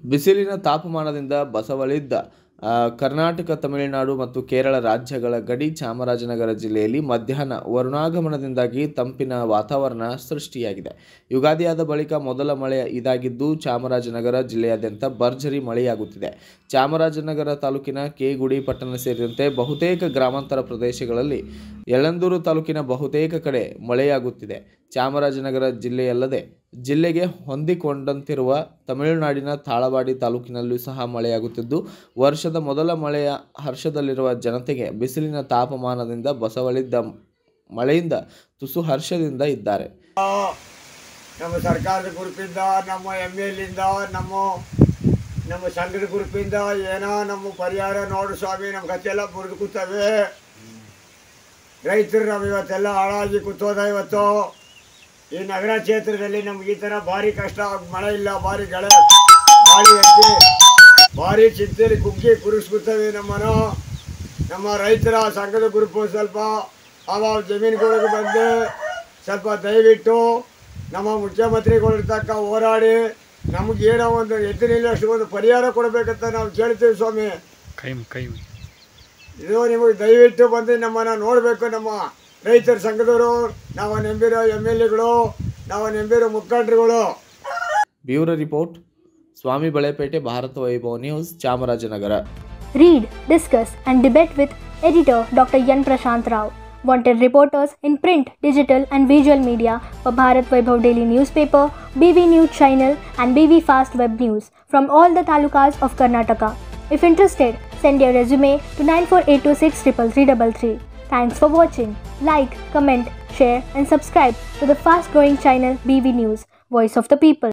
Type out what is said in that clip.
ಬಿಸಿಲಿನ ತಾಪಮಾನದಿಂದ ಬಸವಳಿದ್ದ ಕರ್ನಾಟಕ, ತಮಿಳುನಾಡು ಮತ್ತು ಕೇರಳ ರಾಜ್ಯಗಳ ಗಡಿ ಚಾಮರಾಜನಗರ ಜಿಲ್ಲೆಯಲ್ಲಿ ಮಧ್ಯಾಹ್ನ ವರುಣಾಗಮನದಿಂದಾಗಿ ತಂಪಿನ ವಾತಾವರಣ ಸೃಷ್ಟಿಯಾಗಿದೆ. ಯುಗಾದಿಯಾದ ಬಳಿಕ ಮೊದಲ ಮಳೆ ಇದಾಗಿದ್ದು, ಚಾಮರಾಜನಗರ ಜಿಲ್ಲೆಯಾದ್ಯಂತ ಭರ್ಜರಿ ಮಳೆಯಾಗುತ್ತಿದೆ. ಚಾಮರಾಜನಗರ ತಾಲೂಕಿನ ಕೆ-ಗುಡಿ ಪಟ್ಟಣ ಸೇರಿದಂತೆ ಬಹುತೇಕ ಗ್ರಾಮಾಂತರ ಪ್ರದೇಶಗಳಲ್ಲಿ, ಯಳಂದೂರು ತಾಲೂಕಿನ ಬಹುತೇಕ ಕಡೆ ಮಳೆಯಾಗುತ್ತಿದೆ. ಚಾಮರಾಜನಗರ ಜಿಲ್ಲೆಯಲ್ಲದೆ ಜಿಲ್ಲೆಗೆ ಹೊಂದಿಕೊಂಡಂತಿರುವ ತಮಿಳುನಾಡಿನ ತಾಳವಾಡಿ ತಾಲೂಕಿನಲ್ಲೂ ಸಹ ಮಳೆಯಾಗುತ್ತಿದ್ದು, ವರ್ಷದ ಮೊದಲ ಮಳೆಯ ಹರ್ಷದಲ್ಲಿರುವ ಜನತೆಗೆ ಬಿಸಿಲಿನ ತಾಪಮಾನದಿಂದ ಬಸವಳಿದ್ದ ಮಳೆಯಿಂದ ತುಸು ಹರ್ಷದಿಂದ ಇದ್ದಾರೆ. ನಮ್ಮ ಸರ್ಕಾರದ ಗ್ರೂಪಿಂದ, ನಮ್ಮ MLಯಿಂದ, ನಮ್ಮ ಸಂಘದ ಗ್ರೂಪಿಂದ ಏನೋ ನಮ್ಮ ಪರಿಹಾರ ನೋಡು ಸ್ವಾಮಿ, ನಮ್ಮ ಕಥೆಲ್ಲ ಬುರಿದು ಕೂತವೆ. ರೈತರು ನಾವು ಇವತ್ತೆಲ್ಲ ಹಾಳಾಗಿ ಕೂತೋದ. ಇವತ್ತು ಈ ನಗರ ಕ್ಷೇತ್ರದಲ್ಲಿ ನಮ್ಗೆ ಈ ಥರ ಭಾರಿ ಕಷ್ಟ, ಮಳೆ ಇಲ್ಲ, ಭಾರಿ ಗಾಳಿ ಎತ್ತಿ ಭಾರಿ ಚಿಂತೆಯಲ್ಲಿ ಕುಗ್ಗಿ ಕುರಿಸ್ಕೊತೇವೆ. ನಮ್ಮ ರೈತರ ಸಂಘದ ಗ್ರೂಪು ಸ್ವಲ್ಪ ಅವಾಗ ಜಮೀನುಗಳಿಗೆ ಬಂದು ಸ್ವಲ್ಪ ದಯವಿಟ್ಟು ನಮ್ಮ ಮುಖ್ಯಮಂತ್ರಿಗಳು ತಕ್ಕ ಹೋರಾಡಿ ನಮಗೇನೋ ಒಂದು ಎತ್ತಿನಿಲ್ಲಷ್ಟು ಒಂದು ಪರಿಹಾರ ಕೊಡಬೇಕಂತ ನಾವು ಕೇಳ್ತೀವಿ ಸ್ವಾಮಿ. ಇದು ನಿಮಗೆ ದಯವಿಟ್ಟು ಬಂದು ನಮ್ಮನ್ನು ನೋಡಬೇಕು. ನಮ್ಮ ರೈತರ ಸಂಘದವರು, ನಾವು ನೆಂಬಿರೋ MLAಗಳು, ನಾವು ನೆಂಬಿರೋ ಮುಖಂಡರುಗಳು. Bureau report, Swamy Balepete, Bharata Vaibhava news, Chamarajanagar. Read, discuss and debate with editor Dr. Yan Prashant Rao. Wanted reporters in print, digital and visual media for Bharat Vaibhav Daily Newspaper, BV News Channel and BV Fast Web News from all the talukas of Karnataka. If interested, send your resume to 9482633333. Thanks for watching. Like, comment, share and subscribe to the fast growing channel BV News, Voice of the People.